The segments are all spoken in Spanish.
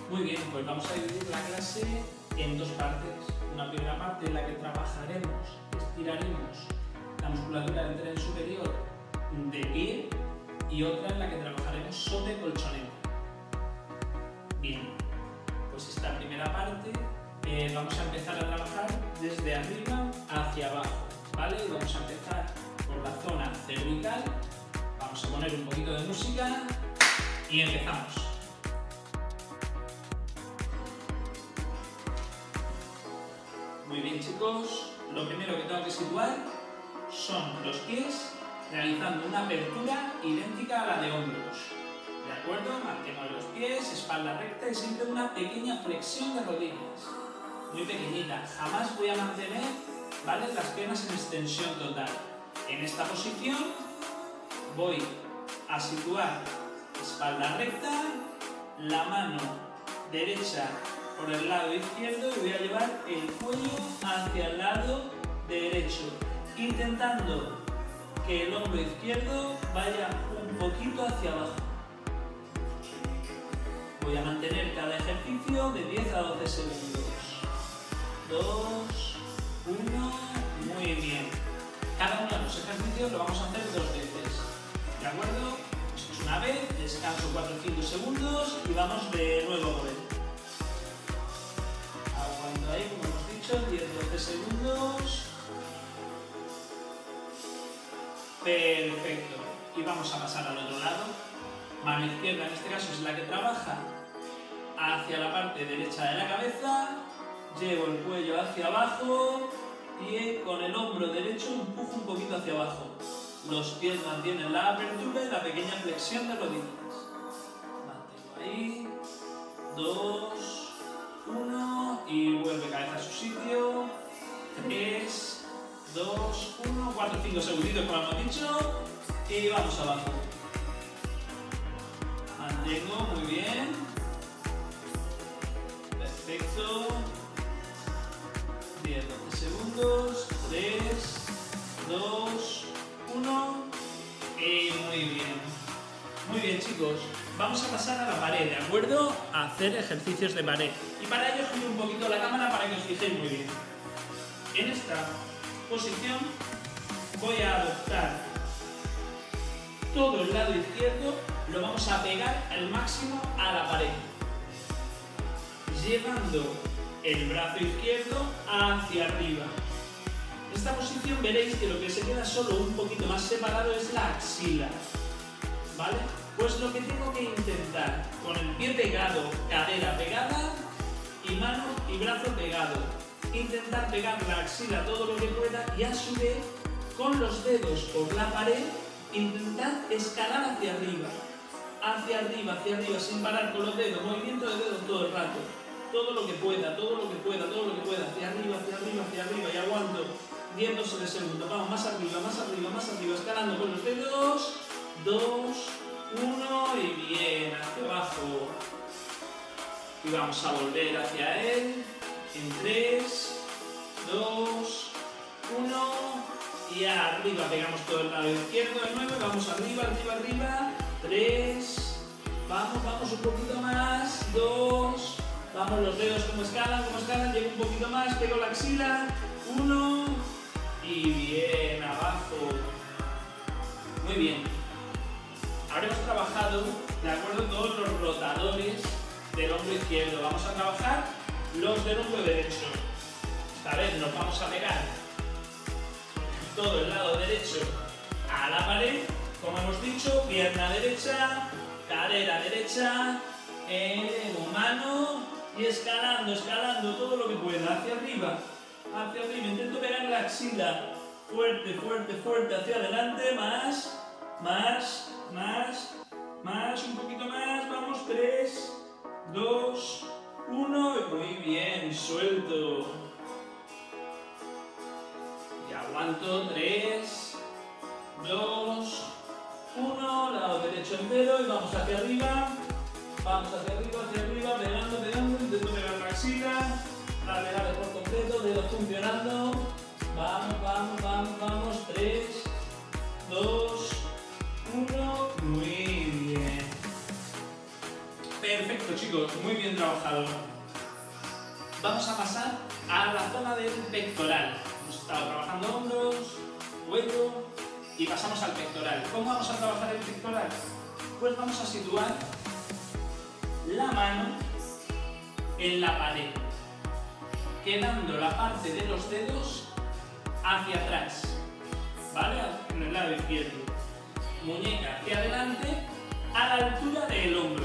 Muy bien, pues vamos a dividir la clase en dos partes. Una primera parte en la que trabajaremos, estiraremos la musculatura del tren superior de pie y otra en la que trabajaremos sobre colchoneta. Bien, pues esta primera parte vamos a empezar a trabajar desde arriba hacia abajo, ¿vale? Y vamos a empezar por la zona cervical. Vamos a poner un poquito de música y empezamos. Muy bien, chicos, lo primero que tengo que situar son los pies realizando una apertura idéntica a la de hombros. ¿De acuerdo? Marquemos los pies, espalda recta y siempre una pequeña flexión de rodillas. Muy pequeñita. Jamás voy a mantener, ¿vale?, las piernas en extensión total. En esta posición voy a situar espalda recta, la mano derecha por el lado izquierdo y voy a llevar el cuello hacia el lado derecho, intentando que el hombro izquierdo vaya un poquito hacia abajo. Voy a mantener cada ejercicio de 10 a 12 segundos. 2, 1, muy bien. Cada uno de los ejercicios lo vamos a hacer 2 veces. ¿De acuerdo? Esto es una vez, descanso 4 o 5 segundos y vamos de nuevo a ver. Aguanto ahí, como hemos dicho, 10-12 segundos. Perfecto. Y vamos a pasar al otro lado. Mano izquierda en este caso es la que trabaja hacia la parte derecha de la cabeza. Llevo el cuello hacia abajo y con el hombro derecho empujo un poquito hacia abajo. Los pies mantienen la apertura y la pequeña flexión de rodillas. Mantengo ahí. 2, 1 y vuelve cabeza a su sitio. 3, 2, 1, 4, 5 segunditos como hemos dicho y vamos abajo. Mantengo, muy bien. Perfecto. 10, 12 segundos. 3, 2, 1 y muy bien. Muy bien, chicos. Vamos a pasar a la pared, ¿de acuerdo? A hacer ejercicios de pared. Y para ello giro un poquito la cámara para que os fijéis muy bien. En esta posición voy a adoptar todo el lado izquierdo, lo vamos a pegar al máximo a la pared, llevando el brazo izquierdo hacia arriba. En esta posición veréis que lo que se queda solo un poquito más separado es la axila, ¿vale? Pues lo que tengo que intentar, con el pie pegado, cadera pegada y mano y brazo pegado, intentar pegar la axila todo lo que pueda y a su vez con los dedos por la pared intentar escalar hacia arriba, sin parar con los dedos, movimiento de dedos todo el rato, todo lo que pueda, hacia arriba y aguanto 10-12 segundos, vamos más arriba, escalando con los dedos, 2, 1 y bien, hacia abajo. Y vamos a volver hacia él en 3, 2, 1 y arriba. Pegamos todo el lado izquierdo de nuevo y vamos arriba. 3, vamos un poquito más. 2, vamos los dedos como escalan, llego un poquito más, pego la axila. 1 y bien, abajo. Muy bien. Ahora hemos trabajado, de acuerdo, todos los rotadores del hombro izquierdo. Vamos a trabajar los del hombro derecho. Esta vez nos vamos a pegar todo el lado derecho a la pared, como hemos dicho, pierna derecha, cadera derecha, mano y escalando todo lo que pueda, hacia arriba, intento pegar la axila, fuerte, hacia adelante, más, un poquito más, vamos, 3, 2, 1 y muy bien, suelto. Y aguanto, 3, 2, 1, lado derecho entero y vamos hacia arriba, pegando, intento pegar la axila, laterales por completo, dedos funcionando, vamos, 3, 2, 1, muy bien. Perfecto, chicos, muy bien trabajado. Vamos a pasar a la zona del pectoral. Hemos estado trabajando hombros, cuello y pasamos al pectoral. ¿Cómo vamos a trabajar el pectoral? Pues vamos a situar la mano en la pared, quedando la parte de los dedos hacia atrás, ¿vale? En el lado izquierdo. Muñeca hacia adelante a la altura del hombro.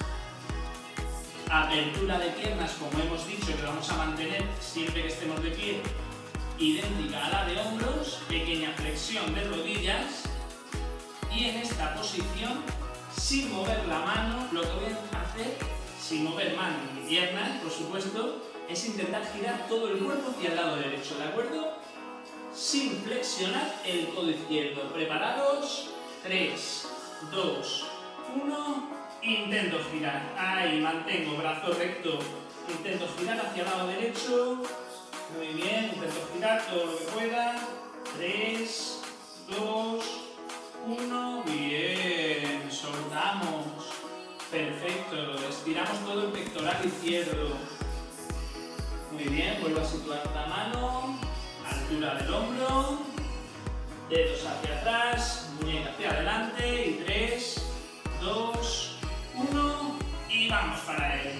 Apertura de piernas, como hemos dicho, que vamos a mantener siempre que estemos de pie, idéntica a la de hombros, pequeña flexión de rodillas y en esta posición, sin mover la mano, lo que voy a hacer, sin mover mano ni piernas, por supuesto, es intentar girar todo el cuerpo hacia el lado derecho, ¿de acuerdo? Sin flexionar el codo izquierdo. ¿Preparados? 3, 2, 1... Intento girar, ahí mantengo, brazo recto, intento girar hacia el lado derecho, muy bien, intento girar todo lo que pueda, 3, 2, 1, bien, soltamos, perfecto, estiramos todo el pectoral izquierdo, muy bien, vuelvo a situar la mano, altura del hombro, dedos hacia atrás, muñeca hacia adelante y 3, 2, 1 y vamos para él.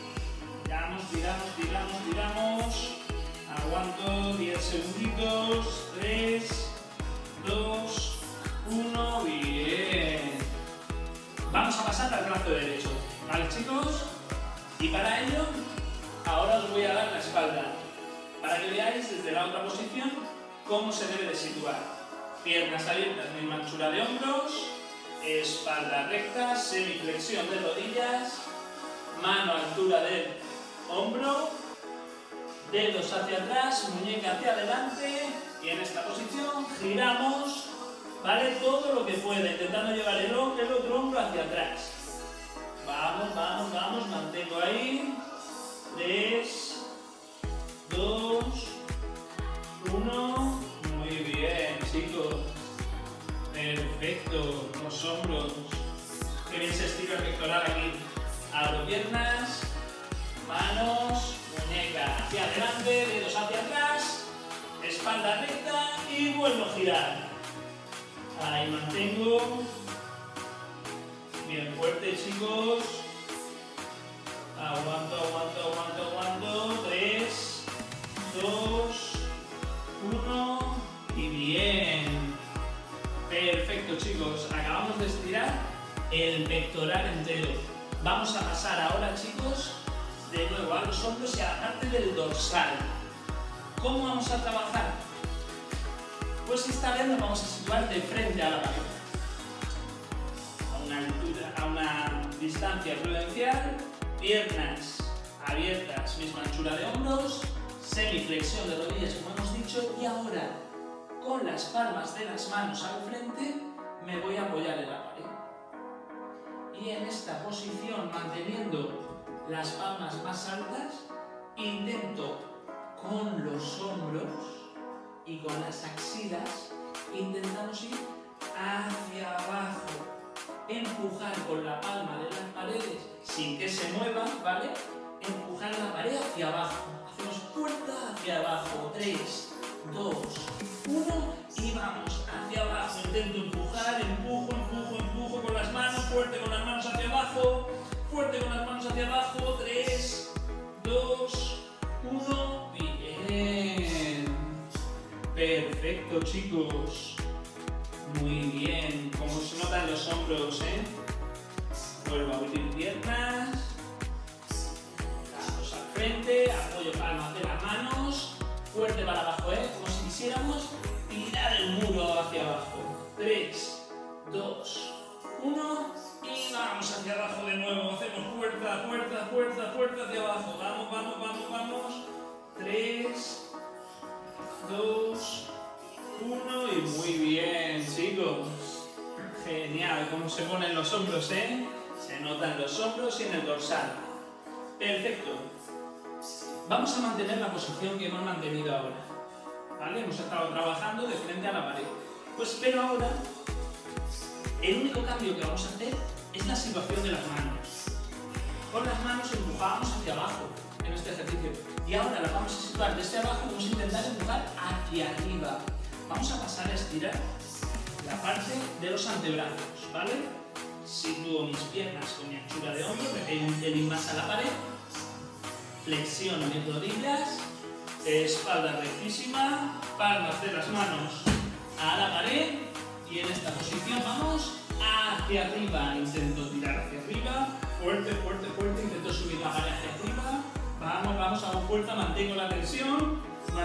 Tiramos. Aguanto 10 segunditos. 3, 2, 1. Bien. Vamos a pasar al brazo derecho. ¿Vale, chicos? Y para ello, ahora os voy a dar la espalda. Para que veáis desde la otra posición cómo se debe de situar. Piernas abiertas, misma anchura de hombros. Espalda recta, semiflexión de rodillas, mano a altura del hombro, dedos hacia atrás, muñeca hacia adelante y en esta posición giramos, ¿vale? Todo lo que pueda, intentando llevar el otro hombro hacia atrás. Vamos, mantengo ahí. 3, 2, 1, muy bien, chicos. Perfecto, los hombros. Que bien se estira el pectoral aquí. Abro piernas, manos, muñeca hacia adelante, dedos hacia atrás, espalda recta y vuelvo a girar. Ahí mantengo. Bien fuerte, chicos. Aguanto. 3, 2, 1 y bien. Perfecto, chicos, acabamos de estirar el pectoral entero. Vamos a pasar ahora, chicos, de nuevo a los hombros y a la parte del dorsal. ¿Cómo vamos a trabajar? Pues esta vez nos vamos a situar de frente a la pared. A una distancia prudencial, piernas abiertas, misma anchura de hombros, semiflexión de rodillas, como hemos dicho, y ahora con las palmas de las manos al frente me voy a apoyar en la pared. Y en esta posición, manteniendo las palmas más altas, intento con los hombros y con las axilas, intentamos ir hacia abajo, empujar con la palma de las paredes sin que se muevan, ¿vale? Empujar la pared hacia abajo. Hacemos puerta hacia abajo. 3, 2, 1 y vamos hacia abajo. Intento empujar, empujo con las manos, fuerte con las manos hacia abajo, fuerte con las manos hacia abajo. 3, 2, 1, bien. Perfecto, chicos. Muy bien. Como se notan los hombros, ¿eh? Vuelvo a abrir piernas. Brazos al frente, apoyo palmas de las manos. Fuerte para abajo, ¿eh? Como si quisiéramos tirar el muro hacia abajo. 3, 2, 1 y vamos hacia abajo de nuevo. Hacemos fuerza hacia abajo. Vamos. 3, 2, 1 y muy bien, chicos. Genial, cómo se ponen los hombros, ¿eh? Se notan los hombros y en el dorsal. Perfecto. Vamos a mantener la posición que hemos mantenido ahora. ¿Vale? Hemos estado trabajando de frente a la pared. Pues pero ahora, el único cambio que vamos a hacer es la situación de las manos. manos empujábamos hacia abajo en este ejercicio. Y ahora las vamos a situar desde abajo y vamos a intentar empujar hacia arriba. Vamos a pasar a estirar la parte de los antebrazos, ¿vale? Sitúo mis piernas con mi anchura de hombro, me pego un pelín más a la pared, flexiono mis rodillas, espalda rectísima, palmas de las manos a la pared y en esta posición vamos hacia arriba. Intento tirar hacia arriba, fuerte, fuerte, fuerte, intento subir la pared hacia arriba. Vamos, vamos, hago fuerza, mantengo la tensión,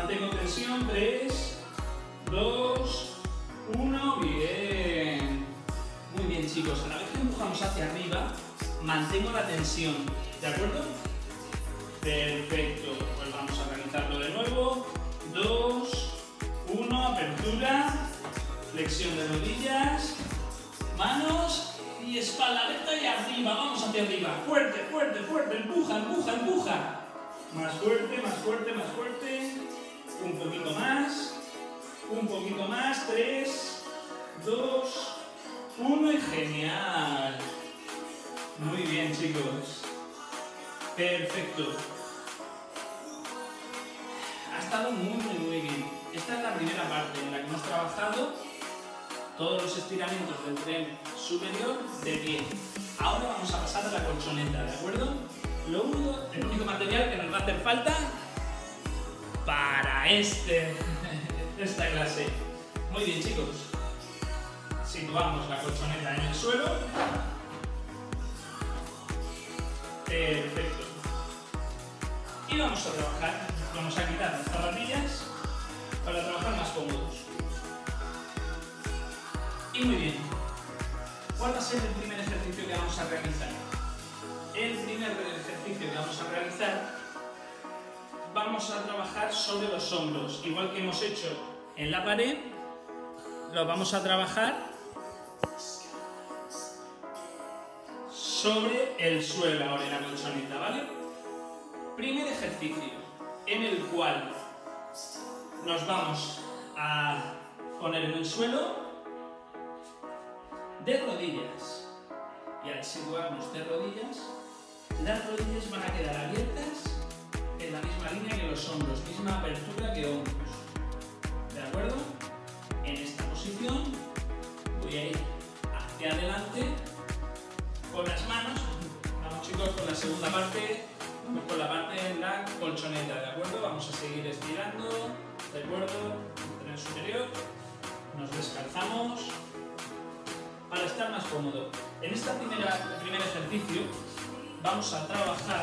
3, 2, 1, bien. Muy bien, chicos, a la vez que empujamos hacia arriba, mantengo la tensión, ¿de acuerdo? Perfecto, pues vamos a realizarlo de nuevo. 2, 1, apertura, flexión de rodillas, manos y espalda recta y arriba, vamos hacia arriba. Fuerte, fuerte, fuerte, empuja, empuja, empuja. Más fuerte, más fuerte, más fuerte. Un poquito más, 3, 2, 1 y genial. Muy bien, chicos. Perfecto. Ha estado muy bien. Esta es la primera parte en la que hemos trabajado todos los estiramientos del tren superior de pie. Ahora vamos a pasar a la colchoneta, ¿de acuerdo? El único material que nos va a hacer falta para esta clase. Muy bien, chicos. Situamos la colchoneta en el suelo. Perfecto. Y vamos a trabajar. Vamos a quitar las zapatillas para trabajar más cómodos. Y muy bien. ¿Cuál va a ser el primer ejercicio que vamos a realizar? El primer ejercicio que vamos a realizar, vamos a trabajar sobre los hombros. Igual que hemos hecho en la pared, lo vamos a trabajar sobre el suelo ahora en la colchoneta, ¿vale? Primer ejercicio en el cual nos vamos a poner en el suelo de rodillas. Y al situarnos de rodillas, las rodillas van a quedar abiertas en la misma línea que los hombros, misma apertura que hombros. ¿De acuerdo? En esta posición voy a ir hacia adelante con las manos. Vamos, chicos, con la segunda parte, vamos con la parte de la colchoneta, ¿de acuerdo? Vamos a seguir estirando, ¿de acuerdo? En el superior, nos descalzamos para estar más cómodo. En este primer ejercicio vamos a trabajar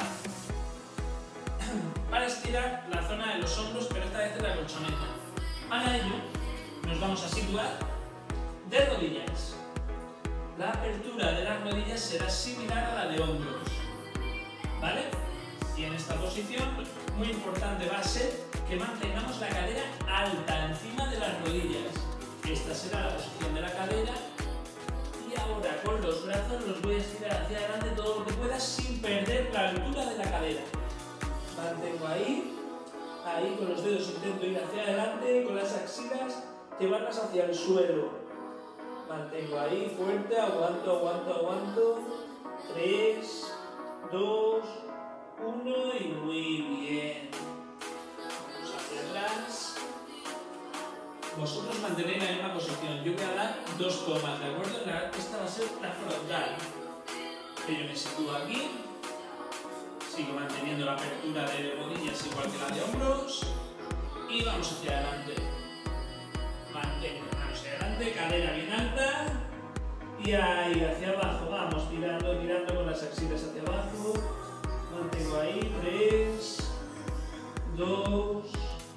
para estirar la zona de los hombros, pero esta vez en la colchoneta. Para ello nos vamos a situar de rodillas. La apertura de las rodillas será similar a la de hombros, ¿vale? Y en esta posición, muy importante va a ser que mantengamos la cadera alta encima de las rodillas. Esta será la posición de la cadera. Y ahora con los brazos los voy a estirar hacia adelante todo lo que pueda sin perder la altura de la cadera. Mantengo ahí con los dedos intento ir hacia adelante, con las axilas llevarlas hacia el suelo. Mantengo ahí fuerte, aguanto, aguanto, aguanto. 3, 2, 1 y muy bien. Vamos hacia atrás. Vosotros mantenéis la misma posición. Yo voy a dar 2 tomas, ¿de acuerdo? Esta va a ser la frontal. Yo me sitúo aquí. Sigo manteniendo la apertura de rodillas igual que la de hombros. Y vamos hacia adelante. Mantengo manos hacia adelante, cadera bien alta. Y ahí, hacia abajo. Vamos tirando, tirando con las axilas hacia abajo. Mantengo ahí. 3, 2,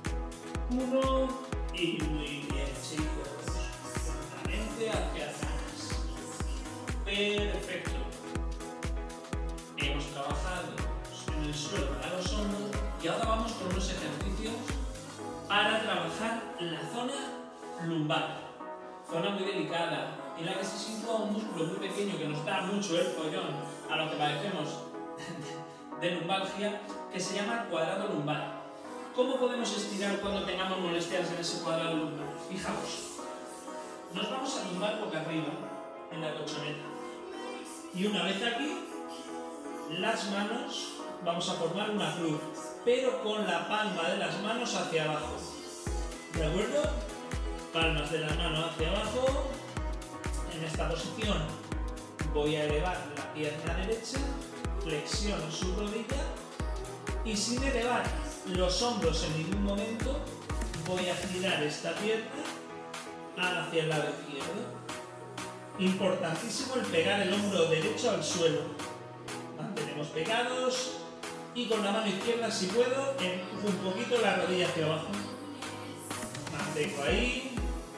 1. Y muy bien, chicos. Lentamente hacia atrás. Perfecto. Hemos trabajado en el suelo para los hombros y ahora vamos con unos ejercicios para trabajar la zona lumbar. Zona muy delicada, en la que se sitúa un músculo muy pequeño que nos da mucho el follón a lo que padecemos de lumbalgia, que se llama cuadrado lumbar. ¿Cómo podemos estirar cuando tengamos molestias en ese cuadrado lumbar? Fijaos, nos vamos a lumbar boca arriba en la colchoneta y una vez aquí las manos, vamos a formar una cruz, pero con la palma de las manos hacia abajo. ¿De acuerdo? Palmas de las manos hacia abajo. En esta posición voy a elevar la pierna derecha, flexiono su rodilla y sin elevar los hombros en ningún momento voy a girar esta pierna hacia el lado izquierdo. Importantísimo el pegar el hombro derecho al suelo. Mantenemos pegados y con la mano izquierda, si puedo, empujo un poquito la rodilla hacia abajo. Mantengo ahí.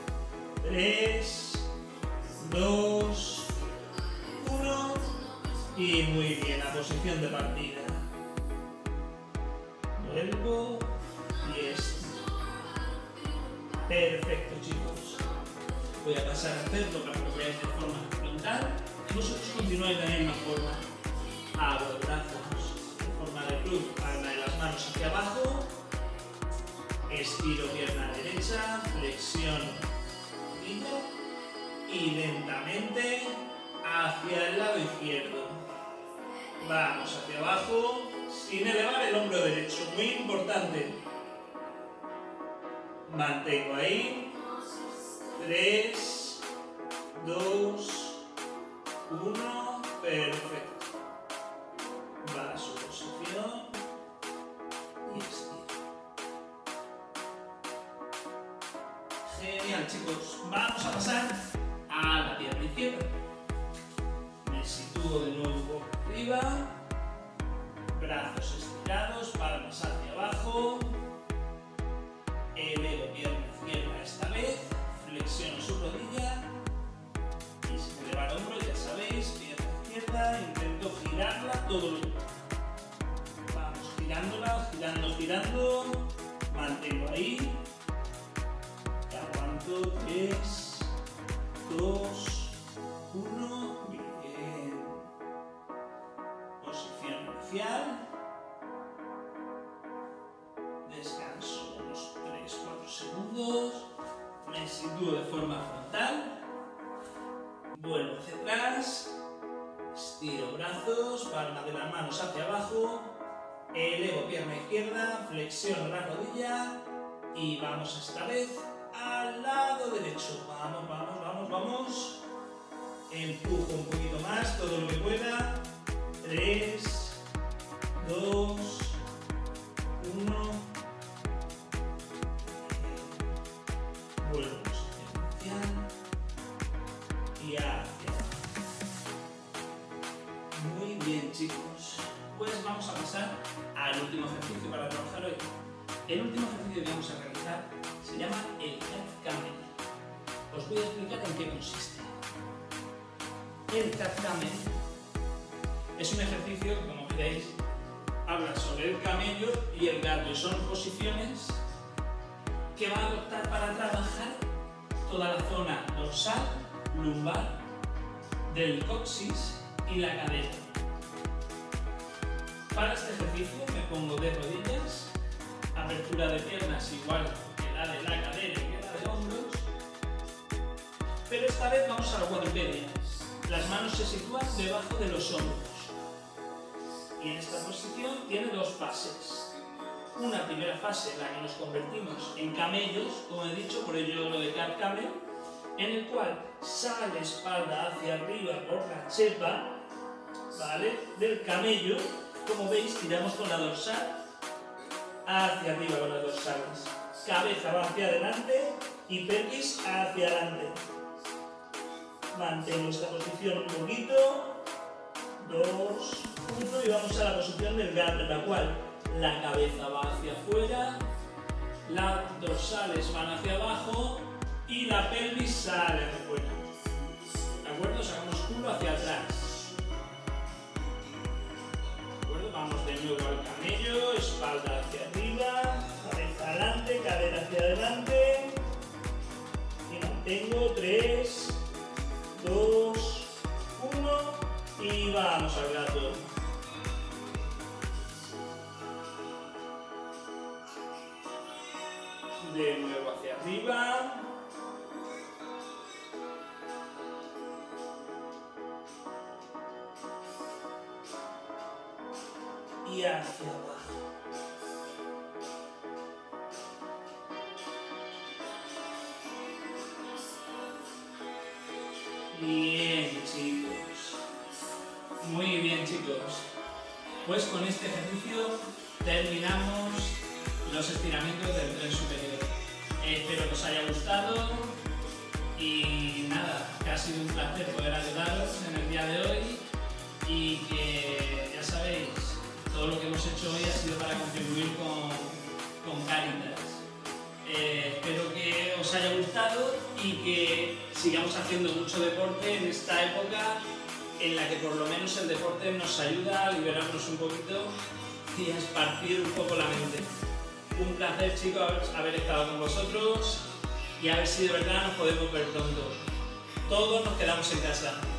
3, 2, 1 y muy bien, a posición de partida. Vuelvo y estiro. Perfecto, chicos. Voy a pasar a hacerlo para que lo veáis de forma frontal y vosotros continuáis de la misma forma. Abro brazos de forma de cruz, palma de las manos hacia abajo, estiro pierna derecha, flexiono y lentamente hacia el lado izquierdo. Vamos hacia abajo sin elevar el hombro derecho, muy importante. Mantengo ahí. 3, 2, 1, perfecto. Va a su posición y estiro. Genial, chicos. Vamos a pasar a la pierna izquierda. Me sitúo de nuevo un poco arriba. Brazos estirados, palmas hacia abajo. Elevo pierna izquierda esta vez. Flexiono su rodilla. Y sin elevar hombro, ya sabéis, pierna izquierda. Intento girarla todo lo que pueda. Vamos girándola, girando, girando. Mantengo ahí. 3, 2, 1, bien. Posición inicial. Descanso unos 3-4 segundos. Me sitúo de forma frontal. Vuelvo hacia atrás. Estiro brazos, palmas de las manos hacia abajo. Elevo pierna izquierda, flexiono la rodilla. Y vamos esta vez al lado derecho. Vamos, vamos, vamos, vamos. Empujo un poquito más, todo lo que pueda. 3, 2, 1. Vuelvo a posición inicial. Y hacia abajo. Muy bien, chicos. Pues vamos a pasar al último ejercicio para trabajar hoy. El último ejercicio que vamos a realizar se llama el Cat Camel. Os voy a explicar en qué consiste. El Cat Camel es un ejercicio que, como veréis, habla sobre el camello y el gato y son posiciones que va a adoptar para trabajar toda la zona dorsal, lumbar, del coxis y la cadera. Para este ejercicio me pongo de rodillas, apertura de piernas igual que la de la cadera y que la de hombros, pero esta vez vamos a la cuadrupedia. Las manos se sitúan debajo de los hombros y en esta posición tiene dos fases. Una primera fase en la que nos convertimos en camellos, como he dicho, por ello lo de Cat Camel, en el cual sale espalda hacia arriba por la chepa, ¿vale?, del camello. Como veis, tiramos con la dorsal hacia arriba con las dorsales. Cabeza va hacia adelante y pelvis hacia adelante. Mantengo esta posición un poquito. 2, 1 y vamos a la posición del gato, en la cual la cabeza va hacia afuera, las dorsales van hacia abajo y la pelvis sale hacia afuera. ¿De acuerdo? Sacamos culo hacia atrás. ¿De acuerdo? Vamos de nuevo al camello, espalda hacia arriba, cabeza adelante, cadera hacia adelante. Y mantengo 3, 2, 1 y vamos al gato. De nuevo hacia arriba. y hacia abajo. Bien, chicos. Muy bien, chicos. Pues con este ejercicio terminamos los estiramientos del tren superior. Espero que os haya gustado y nada, que ha sido un placer poder ayudaros en el día de hoy y que ya sabéis, todo lo que hemos hecho hoy ha sido para contribuir con Cáritas. Espero que os haya gustado y que sigamos haciendo mucho deporte en esta época en la que por lo menos el deporte nos ayuda a liberarnos un poquito y a esparcir un poco la mente. Un placer, chicos, haber estado con vosotros y a ver si de verdad nos podemos ver pronto. Todos nos quedamos en casa.